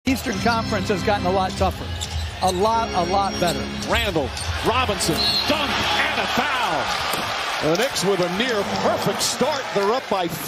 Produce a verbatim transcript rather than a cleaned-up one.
Eastern Conference has gotten a lot tougher. A lot, a lot better. Randall, Robinson, dunk, and a foul. The Knicks with a near perfect start. They're up by